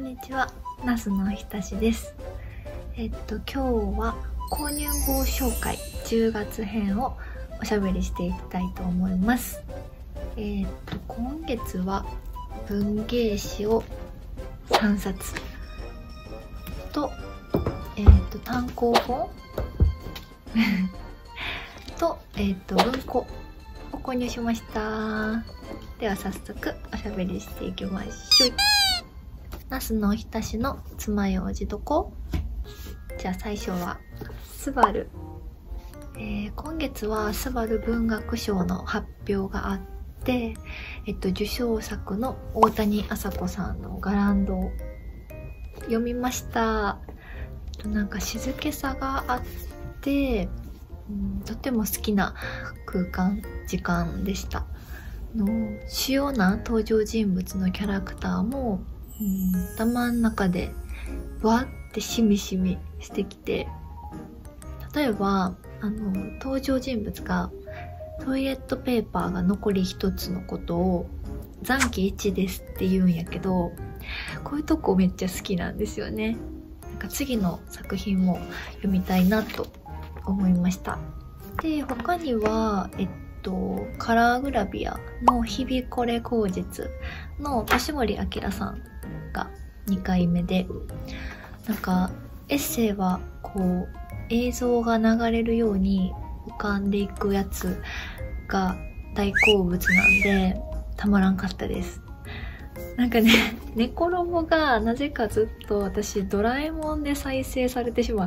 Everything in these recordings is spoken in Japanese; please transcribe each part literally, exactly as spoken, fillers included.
んにちは、なすのひたしです。えっと今日は購入号紹介じゅうがつ編をおしゃべりしていきたいと思います。えっと今月は文芸誌をさんさつと、えっと単行本と、えっと文庫を購入しました。では早速おしゃべりしていきましょう。なすのひたしの爪楊枝どこ？じゃあ最初はスバル、えー、今月はスバル文学賞の発表があって、えっと、受賞作の大谷麻子さんのガランドを読みました。なんか静けさがあって、うん、とても好きな空間時間でした。の主要な登場人物のキャラクターも、うん、頭の中でわってしみしみしてきて、例えばあの登場人物がトイレットペーパーが残り一つのことを残機いちですって言うんやけど、こういうとこめっちゃ好きなんですよね。なんか次の作品も読みたいなと思いました。で他にはえっとカラーグラビアの日々これ口実の年森明さんがにかいめで、なんかエッセイはこう映像が流れるように浮かんでいくやつが大好物なんでたまらんかったです。なんかね、寝衣がなぜかずっと私ドラえもんで再生されてしまって、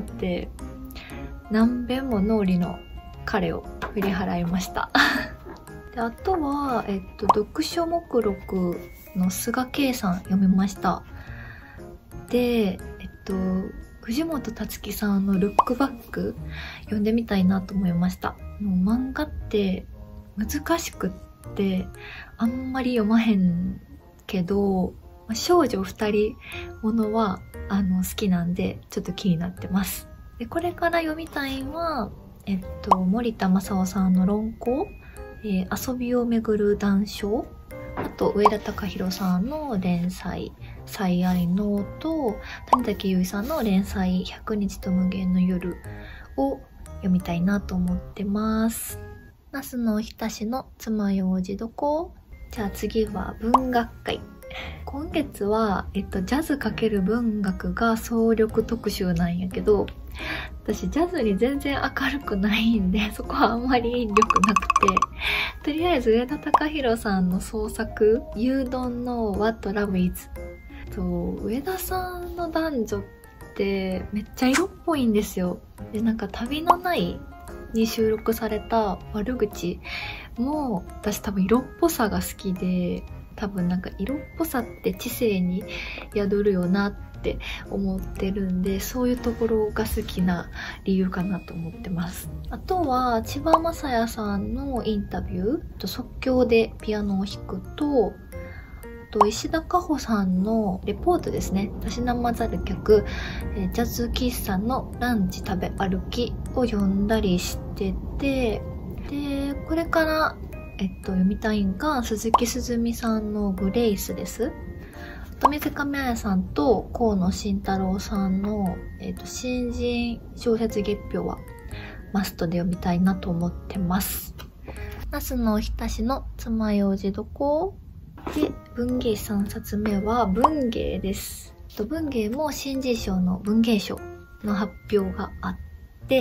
何遍も脳裏の彼を振り払いましたであとは、えっと、読書目録の菅圭さん読みました。で、えっと、藤本つ樹さんのルックバック読んでみたいなと思いました。もう漫画って難しくってあんまり読まへんけど、少女二人ものはあの好きなんでちょっと気になってます。でこれから読みたいのは、えっと、森田正夫さんの論考、えー、遊びをめぐる談笑、あと上田隆弘さんの連載最愛のと谷崎優衣さんの連載ひゃくにちと無限の夜を読みたいなと思ってます。なすのひたしの爪楊枝どこ？じゃあ次は文学会。今月は、えっと、ジャズ×文学が総力特集なんやけど、私ジャズに全然明るくないんでそこはあんまり引力なくて、とりあえず上田隆弘さんの創作「You Don't Know What Love Is」と上田さんの男女ってめっちゃ色っぽいんですよ。でなんか旅のないに収録された悪口も私多分色っぽさが好きで、多分なんか色っぽさって知性に宿るよなって思ってるんで、そういうところが好きな理由かなと思ってます。あとは千葉雅也さんのインタビューと即興でピアノを弾くと、と石田果歩さんのレポートですね、たしなまざる客、えー、ジャズ喫茶のランチ食べ歩きを読んだりしてて、でこれからえっと読みたいんが鈴木すずみさんのグレイスです。あと水上彩さんと河野慎太郎さんの、えっと、新人小説月表はマストで読みたいなと思ってます。なすのひたしの爪楊枝どこ？で文芸さんさつめは文芸です。文芸も新人賞の文芸賞の発表があって、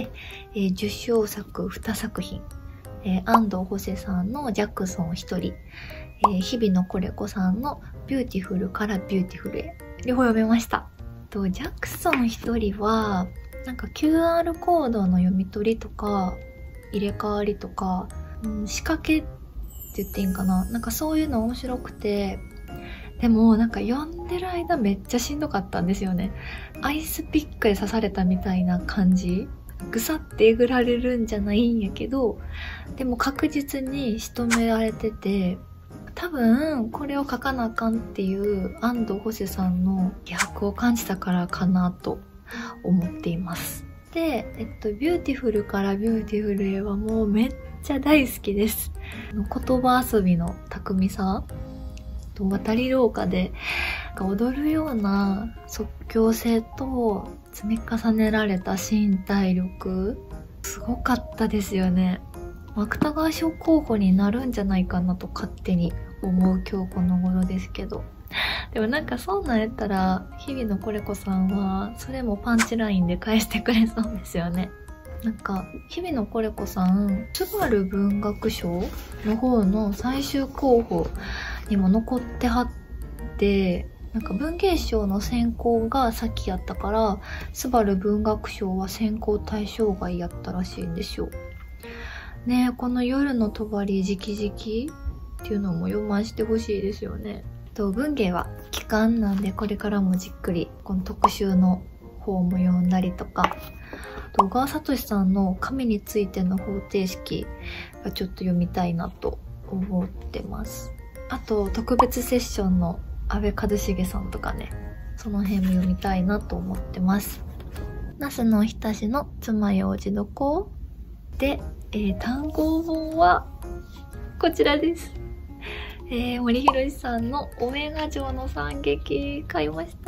えー、受賞作にさくひん、えー、安藤ホセさんのジャクソン一人、えー、日比野コレコさんのビューティフルからビューティフルへ、両方読めました。とジャクソン一人はなんか キューアール コードの読み取りとか入れ替わりとか、うん、仕掛けって言っていいんかな、なんかそういうの面白くて、でもなんか読んでる間めっちゃしんどかったんですよね。アイスピックで刺されたみたいな感じ、ぐさってえぐられるんじゃないんやけど、でも確実に仕留められてて、多分これを書かなあかんっていう安藤ホセさんの気迫を感じたからかなと思っています。で、えっと、ビューティフルからビューティフルへはもうめっちゃ大好きです。言葉遊びの巧みさと渡り廊下で踊るような即興性と積み重ねられた身体力、すごかったですよね。芥川賞候補になるんじゃないかなと勝手に思う今日この頃ですけど、でもなんかそんなんやったら日々のこれこさんはそれもパンチラインで返してくれそうですよね。なんか日々のこれこさん、津軽文学賞の方の最終候補にも残ってはって、なんか文芸賞の選考が先やったから津軽文学賞は選考対象外やったらしいんですよね。えこの夜の帳直々っていうのも読ましてほしいですよね。と文芸は期間なんで、これからもじっくりこの特集の方も読んだりとか、小川聡さんの神についての方程式がちょっと読みたいなと思ってます。あと特別セッションの安倍一茂さんとかね、その辺も読みたいなと思ってます。那須の日田市の爪楊枝どこで、えー、単行本はこちらです。えー、森博さんのオメガ城の惨劇買いました。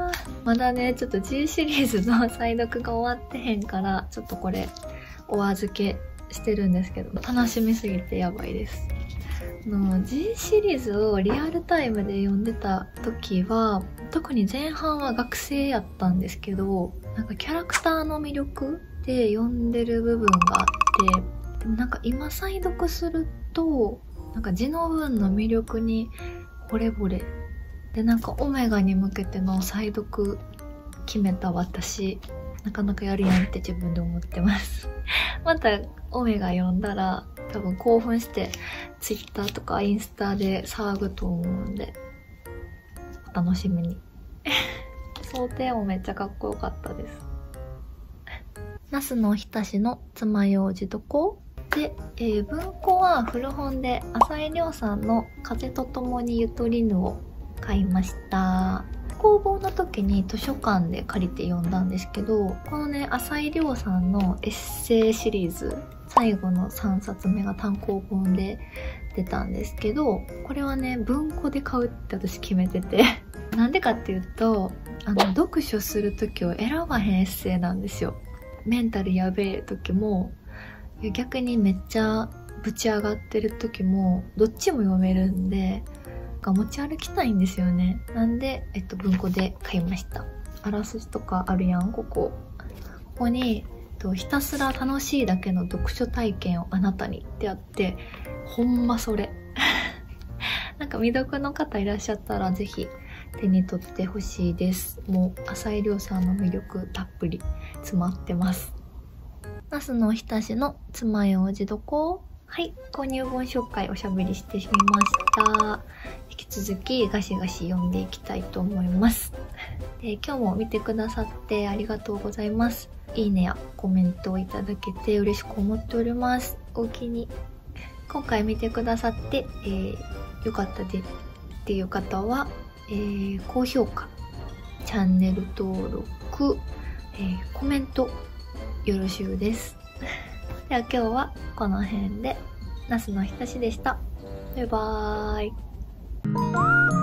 まだねちょっと G シリーズの再読が終わってへんから、ちょっとこれお預けしてるんですけど、楽しみすぎてやばいです。の G シリーズをリアルタイムで読んでた時は、特に前半は学生やったんですけど、なんかキャラクターの魅力で読んでる部分があって、でもなんか今再読するとなんか字の文の魅力に惚れ惚れで、なんかオメガに向けての再読決めた私、なかなかやるやんって自分で思ってますまたオメガ読んだら多分興奮してツイッターとかインスタで騒ぐと思うんで、お楽しみに想定もめっちゃかっこよかったです。那須の日田市の爪楊枝どこで、えー、文庫は古本で浅井亮さんの風と共にゆとりぬを買いました。工房の時に図書館で借りて読んだんですけど、このね浅井亮さんのエッセイシリーズ最後のさんさつめが単行本で出たんですけど、これはね文庫で買うって私決めててなんでかっていうと、あの読書する時を選ばへんエッセイなんですよ。メンタルやべえ時も逆にめっちゃぶち上がってる時もどっちも読めるんで、持ち歩きたいんですよね。なんで、えっと、文庫で買いました。あらすじとかあるやん、ここ。ここに、えっと、ひたすら楽しいだけの読書体験をあなたにってあって、ほんまそれ。なんか未読の方いらっしゃったらぜひ手に取ってほしいです。もう浅井亮さんの魅力たっぷり詰まってます。那須の日田市の爪楊枝どこ？はい、購入本紹介おしゃべりしてしまいました。引き続きガシガシ読んでいきたいと思います。で、今日も見てくださってありがとうございます。いいねやコメントをいただけて嬉しく思っております。おおきに。今回見てくださって、えー、よかったでっていう方は、えー、高評価、チャンネル登録、えー、コメントよろしゅうです。では今日はこの辺で、那須の日田市でした。バイバーイ。